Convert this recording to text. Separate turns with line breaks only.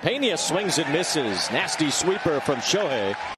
Pena swings and misses. Nasty sweeper from Shohei.